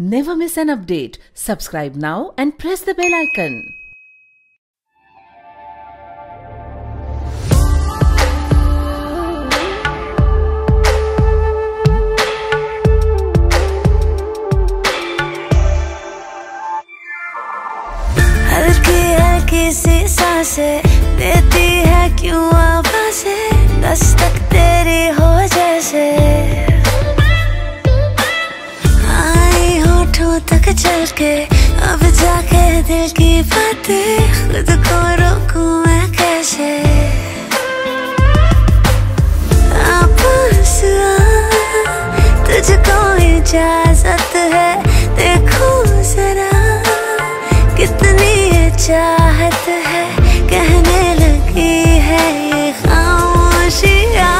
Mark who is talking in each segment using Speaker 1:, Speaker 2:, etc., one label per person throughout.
Speaker 1: Never miss an update. Subscribe now and press the bell icon.
Speaker 2: हल्की हल्की सी सांसें देती है क्यों आवाज़ें, दस्तक तेरी हो जैसे आई होठों तक चल के, अब जाके दिल की बातें खुद को रोकूं मैं कैसे। पास आ, तुझको इजाजत है, देखो जरा कितनी चाहत है, कहने लगी है ये खामोशियाँ।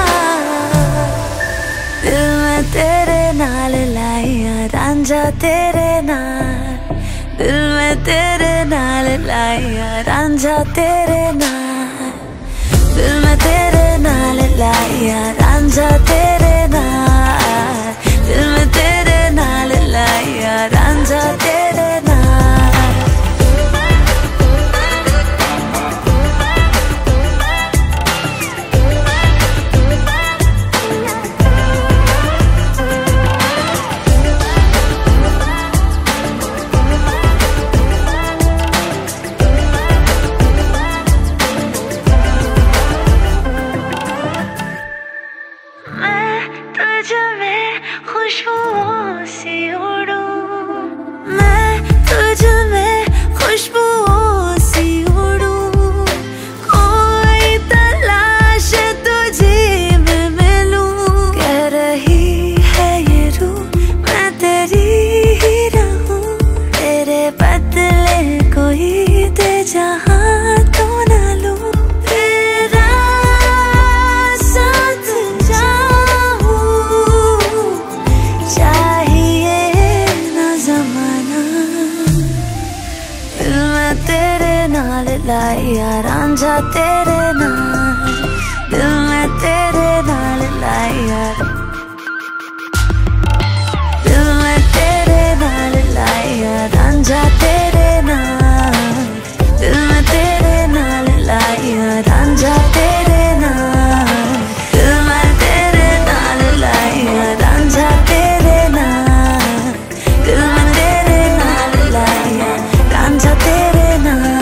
Speaker 2: दिल में तेरे नाल लाइया रांझा तेरे नाल, दिल में तेरे नाल लाइया रांझा तेरे नाल, दिल में तेरे नाल लाइया रांझा तेरे नाल, दिल में तेरे नाल लाइया रांझा तेरे नाल। खुशबुओं से उड़ूं मैं, तुझ में खुशबुओं से उड़ूं, कोई तलाश तुझे में मिलूं। कह रही है ये रूह मैं तेरी ही रहूं, तेरे बदले कोई दे जहां तो ना लूं। लाइया रांझा तेरे नाल, दिल में तेरे नाल लाइया, दिल में तेरे नाल लाइया रांझा तेरे नाल, दिल में तेरे नाल लाइया रांझा तेरे नाल, दिल में तेरे नाल लाइया रांझा तेरे नाल, दिल में तेरे नाल लाइया रांझा तेरे नाल।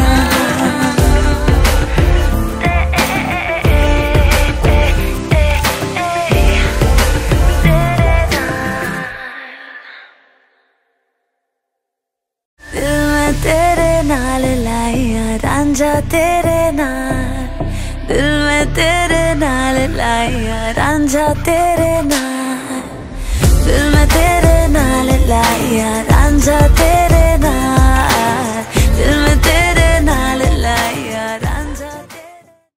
Speaker 2: तेरे नाल लाइया रांझा तेरे नाल, दिल में तेरे नाल लाइया रांझा तेरे नाल, दिल में तेरे नाल लाइया रांझा तेरे